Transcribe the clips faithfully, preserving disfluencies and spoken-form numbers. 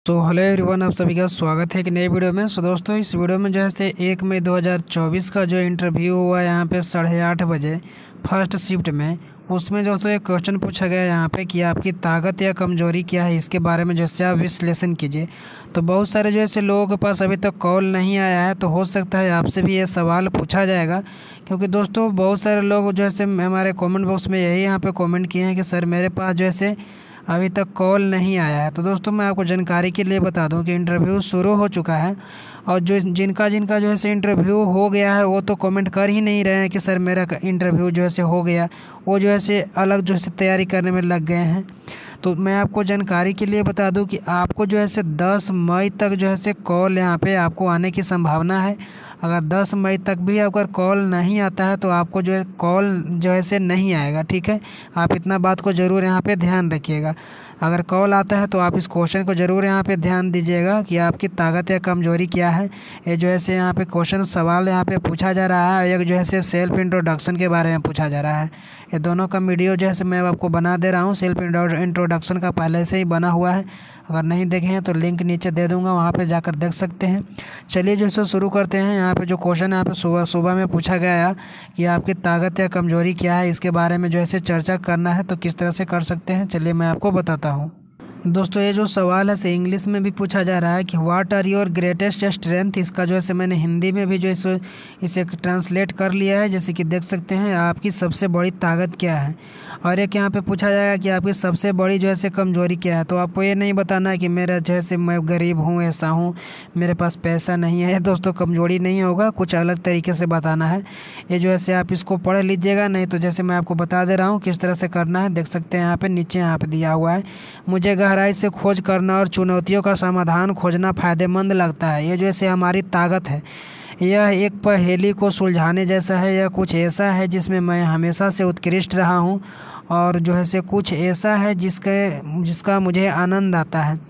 तो hello everyone, आप सभी का स्वागत है एक नए वीडियो में। सो दोस्तों, इस वीडियो में जो है से एक मई दो हज़ार चौबीस का जो इंटरव्यू हुआ यहाँ पे साढ़े आठ बजे फर्स्ट शिफ्ट में, उसमें दोस्तों एक क्वेश्चन पूछा गया यहाँ पे कि आपकी ताकत या कमजोरी क्या है, इसके बारे में जैसे आप विश्लेषण कीजिए। तो बहुत सारे जो है लोगों के पास अभी तक कॉल नहीं आया है, तो हो सकता है आपसे भी ये सवाल पूछा जाएगा, क्योंकि दोस्तों बहुत सारे लोग जो है हमारे कॉमेंट बॉक्स में यही यहाँ पर कॉमेंट किए हैं कि सर मेरे पास जो है अभी तक कॉल नहीं आया है। तो दोस्तों मैं आपको जानकारी के लिए बता दूं कि इंटरव्यू शुरू हो चुका है, और जो जिनका जिनका जो है से इंटरव्यू हो गया है वो तो कमेंट कर ही नहीं रहे हैं कि सर मेरा इंटरव्यू जो है से हो गया, वो जो है से अलग जो है से तैयारी करने में लग गए हैं। तो मैं आपको जानकारी के लिए बता दूं कि आपको जो है से दस मई तक जो है से कॉल यहाँ पे आपको आने की संभावना है। अगर दस मई तक भी अगर कॉल नहीं आता है तो आपको जो है कॉल जो है से नहीं आएगा, ठीक है। आप इतना बात को ज़रूर यहाँ पे ध्यान रखिएगा। अगर कॉल आता है तो आप इस क्वेश्चन को ज़रूर यहाँ पे ध्यान दीजिएगा कि आपकी ताकत या कमजोरी क्या है। ये जो है से यहाँ पे क्वेश्चन सवाल यहाँ पे पूछा जा रहा है, एक जो है से सेल्फ इंट्रोडक्शन के बारे में पूछा जा रहा है। ये दोनों का वीडियो जो है से मैं आपको बना दे रहा हूँ। सेल्फ इंट्रोडक्शन का पहले से ही बना हुआ है, अगर नहीं देखे हैं तो लिंक नीचे दे दूँगा, वहाँ पर जाकर देख सकते हैं। चलिए जो है शुरू करते हैं। यहाँ पे जो क्वेश्चन यहाँ पे सुबह सुबह में पूछा गया है कि आपकी ताकत या कमजोरी क्या है, इसके बारे में जो है चर्चा करना है, तो किस तरह से कर सकते हैं चलिए मैं आपको बताता हूँ। दोस्तों ये जो सवाल है से इंग्लिश में भी पूछा जा रहा है कि what are your greatest strength. इसका जो है से मैंने हिंदी में भी जो है इसे ट्रांसलेट कर लिया है, जैसे कि देख सकते हैं आपकी सबसे बड़ी ताकत क्या है। और एक यहाँ पे पूछा जाएगा कि आपकी सबसे बड़ी जो है से कमजोरी क्या है। तो आपको ये नहीं बताना है कि मेरा जो है से मैं गरीब हूँ, ऐसा हूँ, मेरे पास पैसा नहीं है। दोस्तों कमजोरी नहीं होगा, कुछ अलग तरीके से बताना है। ये जो है से आप इसको पढ़ लीजिएगा, नहीं तो जैसे मैं आपको बता दे रहा हूँ किस तरह से करना है। देख सकते हैं यहाँ पे नीचे यहाँ पे दिया हुआ है, मुझे गहराई से खोज करना और चुनौतियों का समाधान खोजना फ़ायदेमंद लगता है। ये जो है हमारी ताकत है। यह एक पहेली को सुलझाने जैसा है। यह कुछ ऐसा है जिसमें मैं हमेशा से उत्कृष्ट रहा हूँ, और जो है से कुछ ऐसा है जिसके जिसका मुझे आनंद आता है।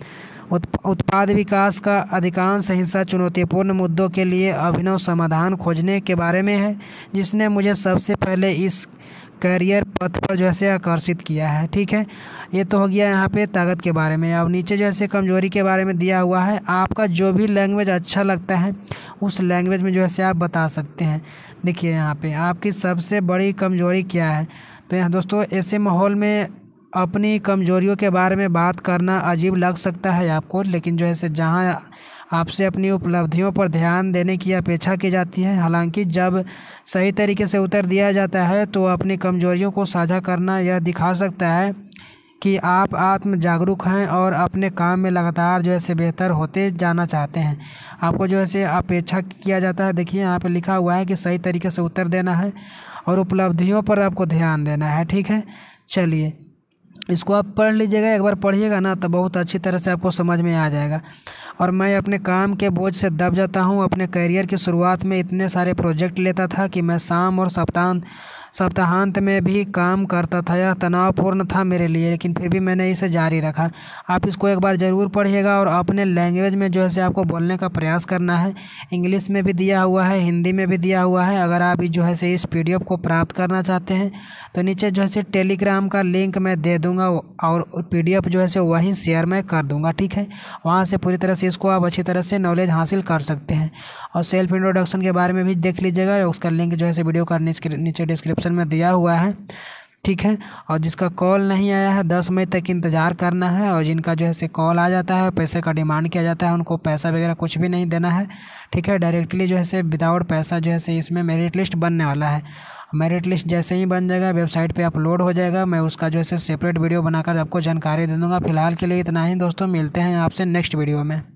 उत्पाद विकास का अधिकांश हिस्सा चुनौतीपूर्ण मुद्दों के लिए अभिनव समाधान खोजने के बारे में है, जिसने मुझे सबसे पहले इस करियर पथ पर जो है आकर्षित किया है। ठीक है, ये तो हो गया यहाँ पे ताकत के बारे में। अब नीचे जो है कमजोरी के बारे में दिया हुआ है, आपका जो भी लैंग्वेज अच्छा लगता है उस लैंग्वेज में जो है आप बता सकते हैं। देखिए यहाँ पे आपकी सबसे बड़ी कमजोरी क्या है। तो यहाँ दोस्तों ऐसे माहौल में अपनी कमजोरियों के बारे में बात करना अजीब लग सकता है आपको, लेकिन जो है जहाँ आपसे अपनी उपलब्धियों पर ध्यान देने की अपेक्षा की जाती है। हालांकि जब सही तरीके से उत्तर दिया जाता है तो अपनी कमजोरियों को साझा करना यह दिखा सकता है कि आप आत्म जागरूक हैं और अपने काम में लगातार जो है बेहतर होते जाना चाहते हैं। आपको जो है अपेक्षा किया जाता है। देखिए यहाँ पे लिखा हुआ है कि सही तरीके से उत्तर देना है और उपलब्धियों पर आपको ध्यान देना है। ठीक है, चलिए इसको आप पढ़ लीजिएगा, एक बार पढ़िएगा ना तो बहुत अच्छी तरह से आपको समझ में आ जाएगा। और मैं अपने काम के बोझ से दब जाता हूँ। अपने करियर की शुरुआत में इतने सारे प्रोजेक्ट लेता था कि मैं शाम और सप्ताह सप्ताहांत में भी काम करता था। यह तनावपूर्ण था मेरे लिए, लेकिन फिर भी मैंने इसे जारी रखा। आप इसको एक बार ज़रूर पढ़िएगा और अपने लैंग्वेज में जो है आपको बोलने का प्रयास करना है। इंग्लिश में भी दिया हुआ है, हिंदी में भी दिया हुआ है। अगर आप जो है इस पी डी एफ को प्राप्त करना चाहते हैं तो नीचे जो है टेलीग्राम का लिंक मैं दे दूँगा, और पी डी एफ जो है वहीं शेयर मैं कर दूँगा। ठीक है, वहाँ से पूरी तरह से इसको आप अच्छी तरह से नॉलेज हासिल कर सकते हैं। और सेल्फ इंट्रोडक्शन के बारे में भी देख लीजिएगा, उसका लिंक जो है वीडियो का नीचे डिस्क्रिप्शन में दिया हुआ है। ठीक है, और जिसका कॉल नहीं आया है दस मई तक इंतज़ार करना है, और जिनका जो है कॉल आ जाता है पैसे का डिमांड किया जाता है उनको पैसा वगैरह कुछ भी नहीं देना है। ठीक है, डायरेक्टली जो है विदाउट पैसा जो है इसमें मेरिट लिस्ट बनने वाला है। मेरिट लिस्ट जैसे ही बन जाएगा वेबसाइट पे अपलोड हो जाएगा, मैं उसका जो है सेपरेट वीडियो बनाकर आपको जानकारी दे दूँगा। फिलहाल के लिए इतना ही दोस्तों, मिलते हैं आपसे नेक्स्ट वीडियो में।